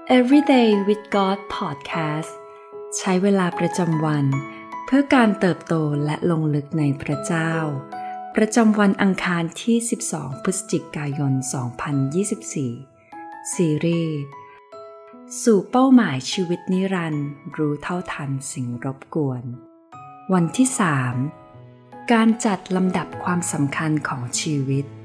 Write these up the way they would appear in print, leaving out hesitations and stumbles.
Everyday with God Podcast ใช้เวลาประจำวันเพื่อการเติบโตและลงลึกในพระเจ้าประจำวันอังคารที่12พฤศจิกายน2024ซีรีส์สู่เป้าหมายชีวิตนิรันดร์รู้เท่าทันสิ่งรบกวนวันที่3การจัดลำดับความสำคัญของชีวิต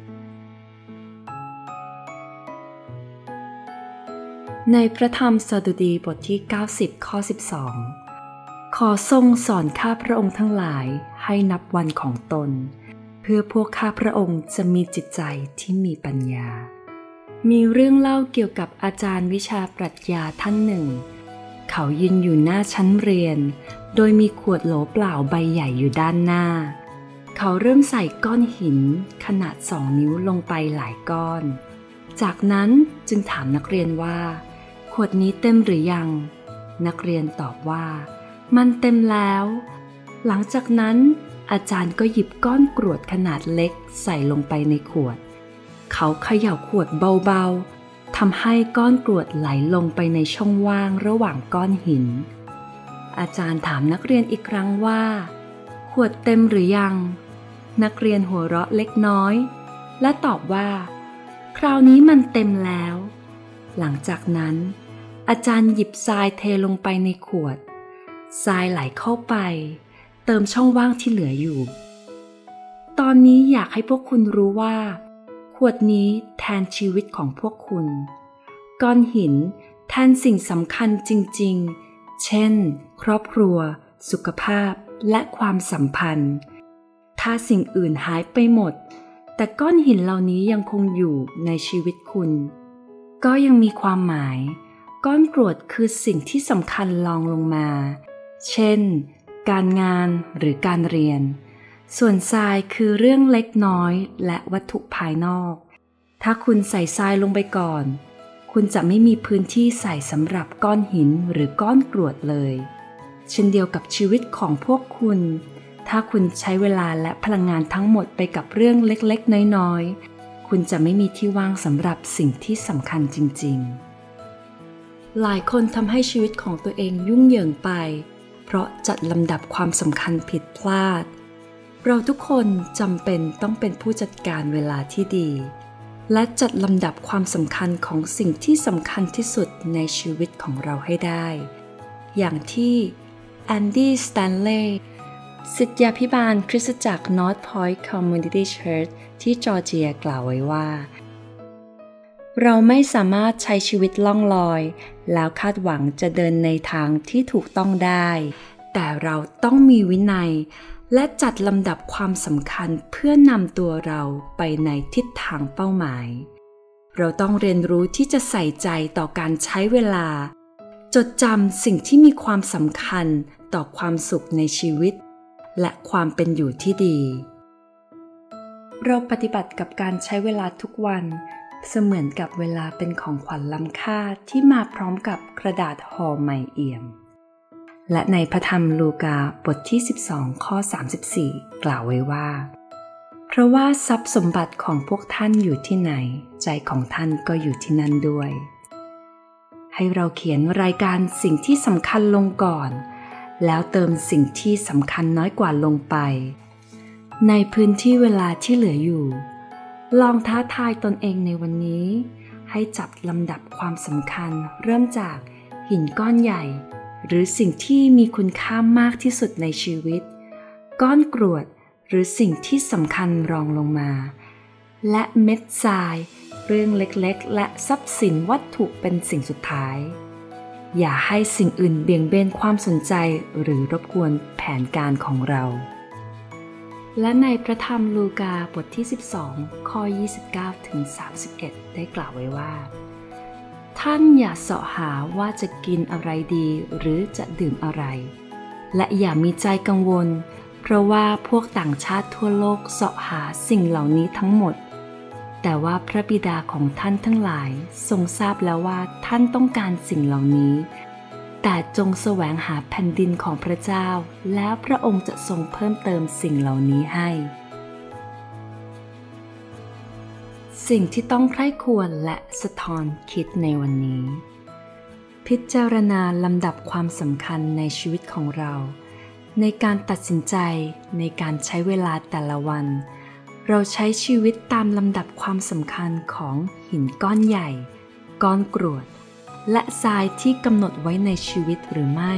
ในพระธรรมสดุดีบทที่90ข้อ12ขอทรงสอนข้าพระองค์ทั้งหลายให้นับวันของตนเพื่อพวกข้าพระองค์จะมีจิตใจที่มีปัญญามีเรื่องเล่าเกี่ยวกับอาจารย์วิชาปรัชญาท่านหนึ่งเขายืนอยู่หน้าชั้นเรียนโดยมีขวดโหลเปล่าใบใหญ่อยู่ด้านหน้าเขาเริ่มใส่ก้อนหินขนาด2 นิ้วลงไปหลายก้อนจากนั้นจึงถามนักเรียนว่าขวดนี้เต็มหรือยังนักเรียนตอบว่ามันเต็มแล้วหลังจากนั้นอาจารย์ก็หยิบก้อนกรวดขนาดเล็กใส่ลงไปในขวดเขาเขย่าขวดเบาๆทำให้ก้อนกรวดไหลลงไปในช่องว่างระหว่างก้อนหินอาจารย์ถามนักเรียนอีกครั้งว่าขวดเต็มหรือยังนักเรียนหัวเราะเล็กน้อยและตอบว่าคราวนี้มันเต็มแล้วหลังจากนั้นอาจารย์หยิบทรายเทลงไปในขวดทรายไหลเข้าไปเติมช่องว่างที่เหลืออยู่ตอนนี้อยากให้พวกคุณรู้ว่าขวดนี้แทนชีวิตของพวกคุณก้อนหินแทนสิ่งสำคัญจริงๆเช่นครอบครัวสุขภาพและความสัมพันธ์ถ้าสิ่งอื่นหายไปหมดแต่ก้อนหินเหล่านี้ยังคงอยู่ในชีวิตคุณก็ยังมีความหมายก้อนกรวดคือสิ่งที่สำคัญรองลงมาเช่นการงานหรือการเรียนส่วนทรายคือเรื่องเล็กน้อยและวัตถุภายนอกถ้าคุณใส่ทรายลงไปก่อนคุณจะไม่มีพื้นที่ใส่สำหรับก้อนหินหรือก้อนกรวดเลยเช่นเดียวกับชีวิตของพวกคุณถ้าคุณใช้เวลาและพลังงานทั้งหมดไปกับเรื่องเล็กๆน้อยๆคุณจะไม่มีที่ว่างสำหรับสิ่งที่สำคัญจริงๆหลายคนทำให้ชีวิตของตัวเองยุ่งเหยิงไปเพราะจัดลำดับความสำคัญผิดพลาดเราทุกคนจำเป็นต้องเป็นผู้จัดการเวลาที่ดีและจัดลำดับความสำคัญของสิ่งที่สำคัญที่สุดในชีวิตของเราให้ได้อย่างที่แอนดี้สแตนเลย์ศิษยาภิบาลคริสตจักร North Point Community Church ที่จอร์เจียกล่าวไว้ว่าเราไม่สามารถใช้ชีวิตล่องลอยแล้วคาดหวังจะเดินในทางที่ถูกต้องได้แต่เราต้องมีวินัยและจัดลำดับความสำคัญเพื่อนำตัวเราไปในทิศทางเป้าหมายเราต้องเรียนรู้ที่จะใส่ใจต่อการใช้เวลาจดจำสิ่งที่มีความสำคัญต่อความสุขในชีวิตและความเป็นอยู่ที่ดีเราปฏิบัติกับการใช้เวลาทุกวันเสมือนกับเวลาเป็นของขวัญล้ำค่าที่มาพร้อมกับกระดาษห่อใหม่เอี่ยมและในพระธรรมลูกาบทที่12ข้อ34กล่าวไว้ว่าเพราะว่าทรัพย์สมบัติของพวกท่านอยู่ที่ไหนใจของท่านก็อยู่ที่นั่นด้วยให้เราเขียนรายการสิ่งที่สำคัญลงก่อนแล้วเติมสิ่งที่สำคัญน้อยกว่าลงไปในพื้นที่เวลาที่เหลืออยู่ลองท้าทายตนเองในวันนี้ให้จับลำดับความสำคัญเริ่มจากหินก้อนใหญ่หรือสิ่งที่มีคุณค่ามากที่สุดในชีวิตก้อนกรวดหรือสิ่งที่สำคัญรองลงมาและเม็ดทรายเรื่องเล็กๆและทรัพย์สินวัตถุเป็นสิ่งสุดท้ายอย่าให้สิ่งอื่นเบี่ยงเบนความสนใจหรือรบกวนแผนการของเราและในพระธรรมลูกาบทที่12ข้อ29ถึง31ได้กล่าวไว้ว่าท่านอย่าเสาะหาว่าจะกินอะไรดีหรือจะดื่มอะไรและอย่ามีใจกังวลเพราะว่าพวกต่างชาติทั่วโลกเสาะหาสิ่งเหล่านี้ทั้งหมดแต่ว่าพระบิดาของท่านทั้งหลายทรงทราบแล้วว่าท่านต้องการสิ่งเหล่านี้แต่จงแสวงหาแผ่นดินของพระเจ้าแล้วพระองค์จะทรงเพิ่มเติมสิ่งเหล่านี้ให้สิ่งที่ต้องใคร่ควรและสะท้อนคิดในวันนี้พิจารณาลำดับความสำคัญในชีวิตของเราในการตัดสินใจในการใช้เวลาแต่ละวันเราใช้ชีวิตตามลำดับความสำคัญของหินก้อนใหญ่ก้อนกรวดและทรายที่กำหนดไว้ในชีวิตหรือไม่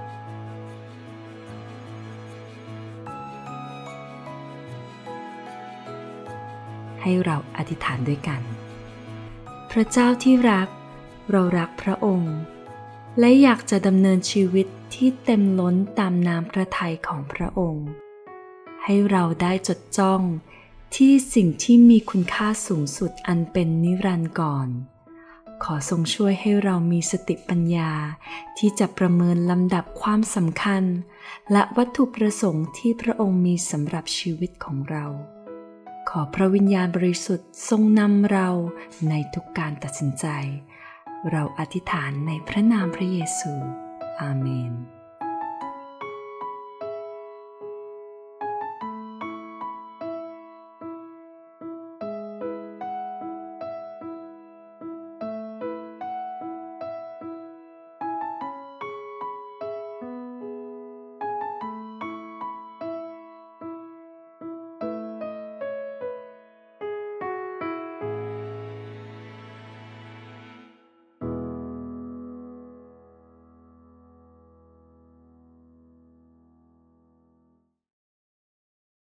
ให้เราอธิษฐานด้วยกันพระเจ้าที่รักเรารักพระองค์และอยากจะดำเนินชีวิตที่เต็มล้นตามน้ำพระทัยของพระองค์ให้เราได้จดจ้องที่สิ่งที่มีคุณค่าสูงสุดอันเป็นนิรันดร์ก่อนขอทรงช่วยให้เรามีสติปัญญาที่จะประเมินลำดับความสำคัญและวัตถุประสงค์ที่พระองค์มีสำหรับชีวิตของเราขอพระวิญญาณบริสุทธิ์ทรงนำเราในทุกการตัดสินใจเราอธิษฐานในพระนามพระเยซูอาเมน